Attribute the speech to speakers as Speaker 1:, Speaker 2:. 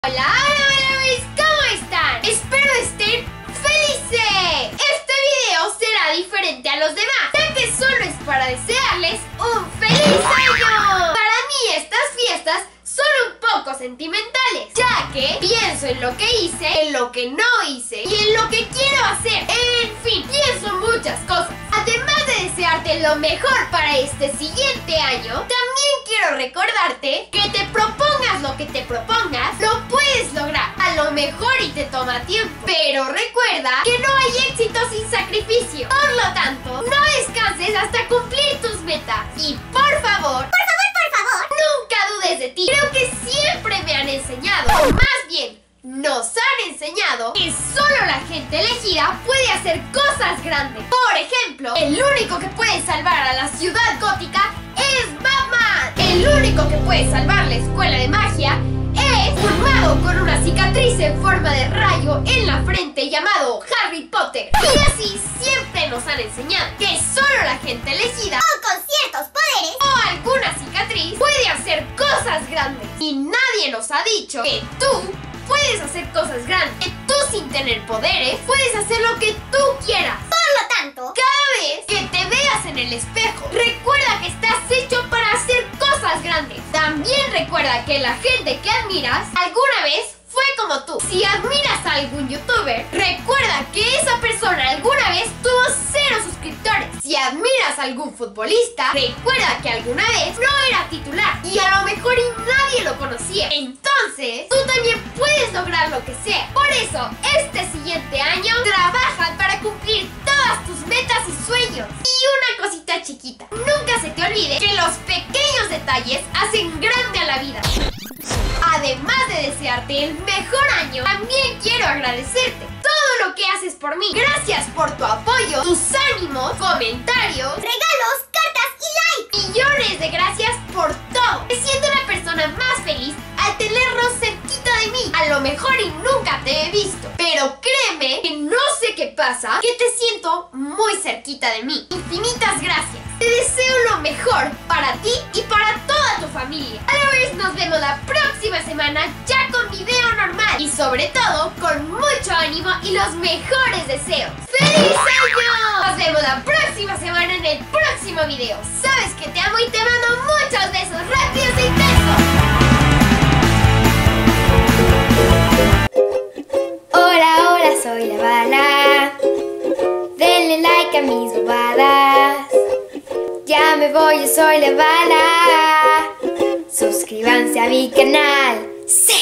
Speaker 1: Hola, hola, ¿cómo están? Espero estén felices. Este video será diferente a los demás, ya que solo es para desearles un feliz año. Para mí estas fiestas son un poco sentimentales, ya que pienso en lo que hice, en lo que no hice y en lo que quiero hacer. En fin, pienso muchas cosas. Además de desearte lo mejor para este siguiente año, también quiero recordarte que te propongas lo que te propongas, lo puedes lograr. A lo mejor y te toma tiempo, pero recuerda que no hay éxito sin sacrificio. Por lo tanto, no descanses hasta cumplir tus metas. Y por favor, nunca dudes de ti. Creo que siempre me han enseñado, o más bien, nos han enseñado que solo la gente elegida puede hacer cosas grandes. Por ejemplo, el único que puede salvar a la ciudad gótica es Batman. El único que puede salvar la escuela de magia es un mago con una cicatriz en forma de rayo en la frente llamado Harry Potter. Y así siempre nos han enseñado que solo la gente elegida
Speaker 2: o con ciertos poderes
Speaker 1: o alguna cicatriz puede hacer cosas grandes. Y nadie nos ha dicho que tú puedes hacer cosas grandes, que tú sin tener poderes puedes hacer lo que tú quieras.
Speaker 2: Por lo tanto,
Speaker 1: cada vez que te veas en el espejo, recuerda que estás hecho para hacer cosas grandes. También recuerda que la gente que admiras alguna vez fue como tú. Si admiras a algún youtuber, recuerda que esa persona alguna vez tuvo 0 suscriptores. Si admiras a algún futbolista, recuerda que alguna vez no era titular y a lo mejor y nadie lo conocía. Entonces, tú también puedes lograr lo que sea. Por eso, este siguiente año, trabaja para cumplir todas tus metas y sueños. Y una cosita chiquita, nunca se te olvide que los pequeños detalles hacen grande a la vida. Además de desearte el mejor año, también quiero agradecerte todo lo que haces por mí. Gracias por tu apoyo, tus ánimos, comentarios,
Speaker 2: regalos, cartas y likes.
Speaker 1: Millones de gracias por todo. Me siento la persona más feliz al tenerlos cerquita de mí. A lo mejor y nunca te he visto, pero créeme que no sé qué pasa, que te siento muy cerquita de mí. Infinitas gracias. Te deseo lo mejor para ti y para toda tu familia. A la vez nos vemos la próxima semana ya con video normal y sobre todo con mucho ánimo y los mejores deseos. ¡Feliz año! Nos vemos la próxima semana en el próximo video. Sabes que te amo y te mando muchos besos rápidos e intensos.
Speaker 3: Hola, hola, soy la Bala. Denle like a mis bobadas. Ya me voy, yo soy la Bala. Suscríbanse a mi canal. ¡Sí!